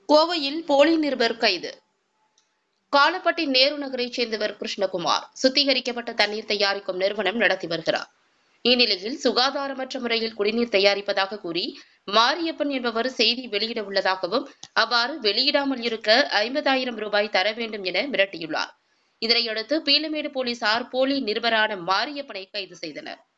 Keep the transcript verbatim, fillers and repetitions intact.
கோவையில் போலி நிருபர் கைது. காலப்பட்டி நேரு நகரைச் சேர்ந்தவர் கிருஷ்ணகுமார் சுத்திகரிக்கப்பட்ட தண்ணீர் தயாரிக்கும் நிறுவனம் நடத்தி வருகிறார். இந்நிலையில் சுகாதாரமற்ற முறையில் குடிநீர் தயாரிப்பதாக கூறி மாரியப்பன் என்பவர் செய்தி வெளியிட உள்ளதாகவும், அவ்வாறு வெளியிடாமல் இருக்க ஐம்பதாயிரம் ரூபாய் தர வேண்டும் என மிரட்டியுள்ளார். இதனையடுத்து பீளமேடு போலீசார் போலி நிருபரான மாரியப்பனை கைது செய்தனர்.